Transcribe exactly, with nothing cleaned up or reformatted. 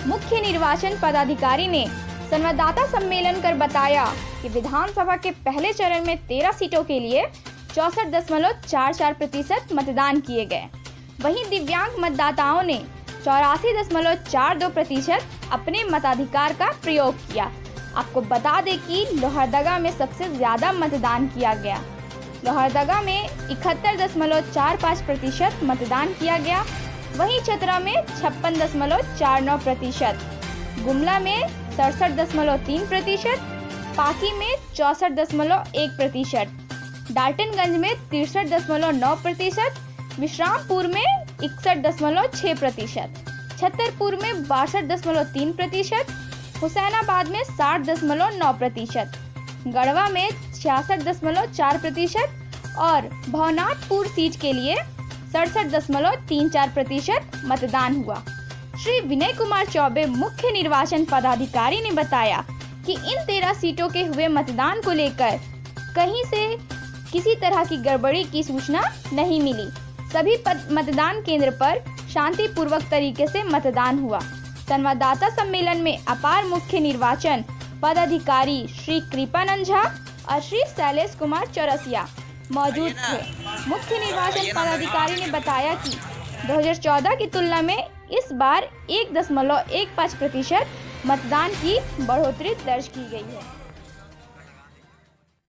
मुख्य निर्वाचन पदाधिकारी ने संवाददाता सम्मेलन कर बताया कि विधानसभा के पहले चरण में तेरह सीटों के लिए चौसठ दशमलव चार चार प्रतिशत मतदान किए गए। वहीं दिव्यांग मतदाताओं ने चौरासी दशमलव चार दो प्रतिशत अपने मताधिकार का प्रयोग किया। आपको बता दें कि लोहरदगा में सबसे ज्यादा मतदान किया गया। लोहरदगा में इकहत्तर दशमलव चार पाँच प्रतिशत मतदान किया गया। वहीं चतरा में छप्पन दशमलव चार नौ प्रतिशत, गुमला में सड़सठ दशमलव तीन प्रतिशत, पाकी में चौसठ दशमलव एक प्रतिशत, डाल्टनगंज में तिरसठ दशमलव नौ प्रतिशत, विश्रामपुर में इकसठ दशमलव छह प्रतिशत, छतरपुर में बासठ दशमलव तीन प्रतिशत, हुसैनाबाद में साठ दशमलव नौ प्रतिशत, गढ़वा में छियासठ दशमलव चार प्रतिशत और भवनाथपुर सीट के लिए सड़सठ दशमलव तीन चार प्रतिशत मतदान हुआ। श्री विनय कुमार चौबे मुख्य निर्वाचन पदाधिकारी ने बताया कि इन तेरह सीटों के हुए मतदान को लेकर कहीं से किसी तरह की गड़बड़ी की सूचना नहीं मिली। सभी मतदान केंद्र पर शांतिपूर्वक तरीके से मतदान हुआ। संवाददाता सम्मेलन में अपार मुख्य निर्वाचन पदाधिकारी श्री कृपानंद झा और श्री शैलेश कुमार चौरसिया मौजूद थे। मुख्य निर्वाचन पदाधिकारी ने बताया कि दो हज़ार चौदह की तुलना में इस बार एक दशमलव एक पाँच प्रतिशत मतदान की बढ़ोतरी दर्ज की गई है।